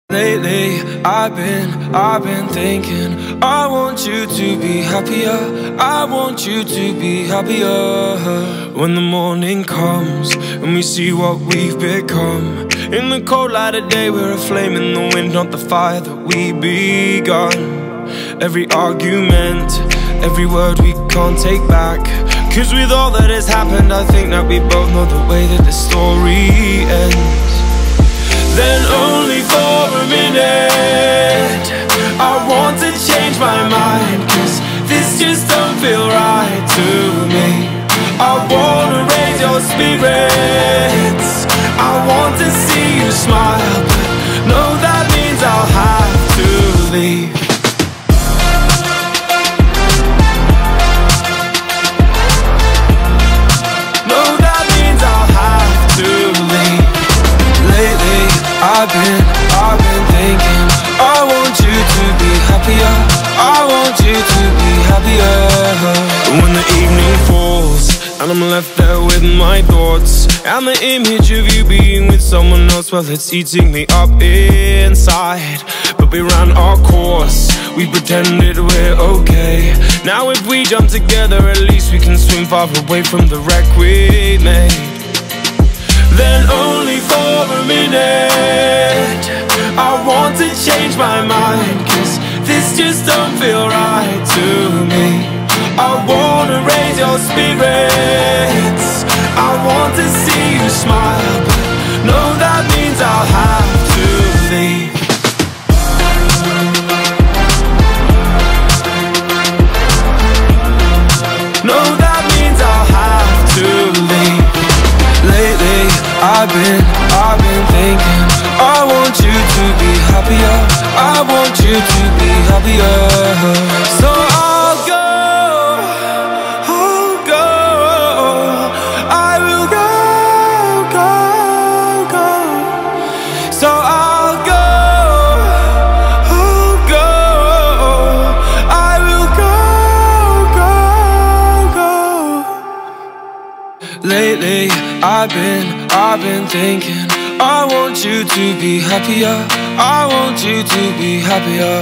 Lately, I've been thinking, I want you to be happier, I want you to be happier. When the morning comes and we see what we've become, in the cold light of day we're a flame in the wind, not the fire that we begun. Every argument, every word we can't take back, 'cause with all that has happened I think that we both know the way that the story ends. Then only for a minute I want to change my mind, 'cause this just don't feel right to me. I wanna raise your spirits, I want to see you smile, but no, that means I'll have to leave. No, that means I'll have to leave. Lately, I've been thinking, I want you to be happier, I want you to be happier. When the evening falls and I'm left there with my thoughts, and the image of you being with someone else, well, it's eating me up inside. But we ran our course, we pretended we're okay. Now if we jump together, at least we can swim far away from the wreck we made. Then only for a minute I want to change my mind, 'cause this just don't feel right to me. I wanna raise your spirits, I want to see you smile, but no, that means I'll have to leave. No, that means I'll have to leave. Lately, I've been thinking, I want you to be happier, I want you to be happier. So I'll go, I will go. So I'll go, I will go. Lately, I've been thinking, I want you to be happier, I want you to be happier.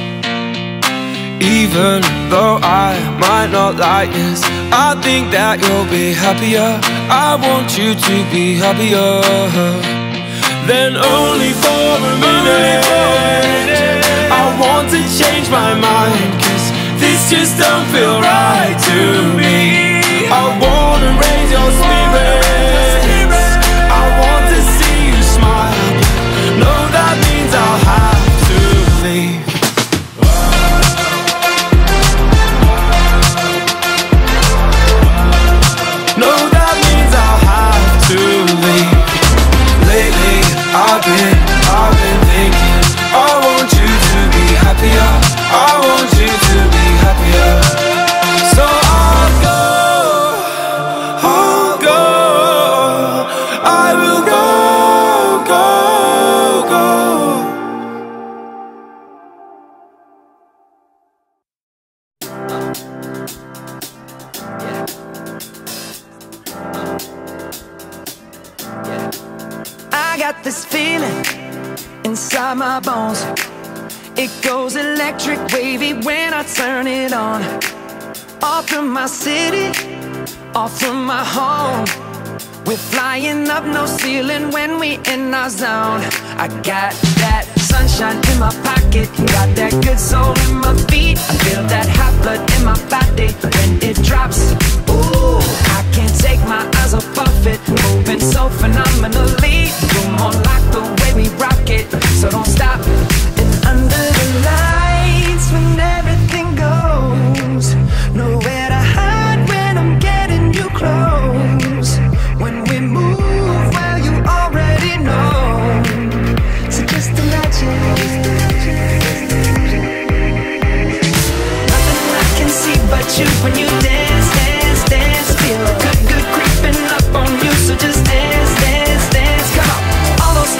Even though I might not like this, I think that you'll be happier, I want you to be happier. Then only for a minute I want to change my mind, 'cause this just don't feel right to me. I wanna raise your spirits, I want to see you smile, no, that means I'll have to leave. No, that means I'll have to leave. Lately, I've been thinking, I want you to be happier, I want you to be happier. So I'll go, I will go. I got this feeling inside my bones. It goes electric wavy when I turn it on. Off from my city, off from my home, we're flying up, no ceiling when we in our zone. I got that sunshine in my pocket, got that good soul in my feet. I feel that hot blood in my body when it drops. Ooh, I can't take my eyes off of it, moving so phenomenally. You're more like the way we rock it, so don't stop. And under the lights, when everything goes, nowhere to hide when I'm getting you close. When we move, well, you already know. So just imagine, nothing I can see but you when you dance, dance, dance. Feel good, good creeping up on you, so just dance, dance, dance. Come on, all those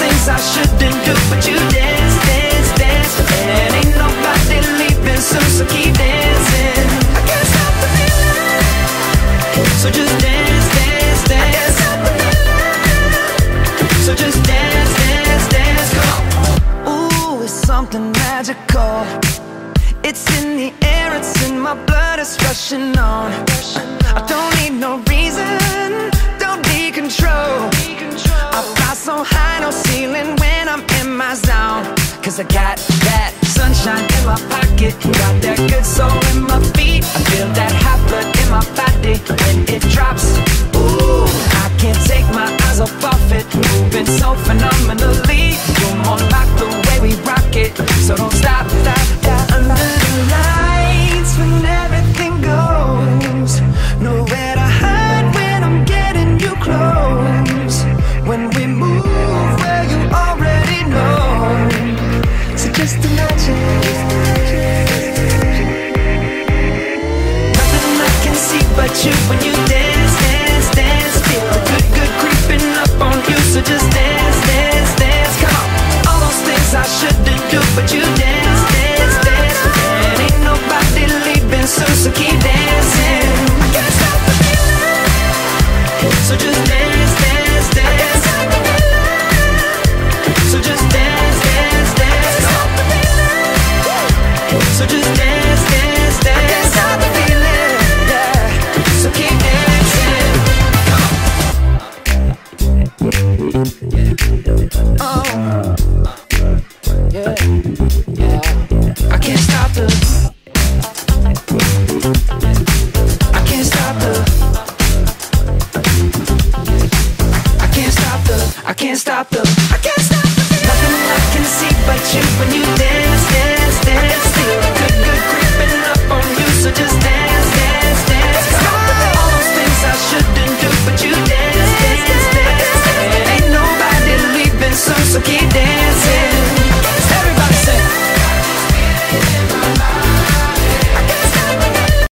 something magical. It's in the air, it's in my blood, it's rushing on. I don't need no reason, don't need control. I fly so high, no ceiling when I'm in my zone. Cause I got that sunshine in my pocket, got that good soul in my feet. I feel that hot blood in my body when it drops. Ooh, I can't take my eyes off it, moving so phenomenally. You're more like the way we rock it, so don't stop, stop, stop. Under the lights when everything goes, nowhere to hide when I'm getting you close. When we move where you already know, so just imagine. Nothing I can see but you when you dance, dance, dance. Feel the good, good creeping up on you, so just dance, dance, dance. Come on, all those things I shouldn't do, but you dance, dance, dance. And ain't nobody leaving soon, so keep dancing. I can't stop the feeling, so just dance, dance, dance. So just dance, dance, dance. So just dance, dance, dance. I can't stop the feeling, yeah. So keep dancing. Oh, yeah, yeah. I can't stop the. I can't stop the. I can't stop the. I can't stop the. I can't stop the. Nothing I can see but you when you